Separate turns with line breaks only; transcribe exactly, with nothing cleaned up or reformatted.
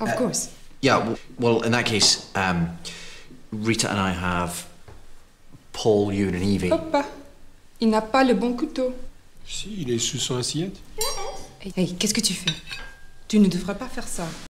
Of uh, course.
Yeah, w well, in that case, um, Rita and I have Paul, Ewan and Evie.
Hop, il n'a pas le bon couteau.
Si, il est sous son assiette.
Hey, hey, qu'est-ce que tu fais? Tu ne devrais pas faire ça.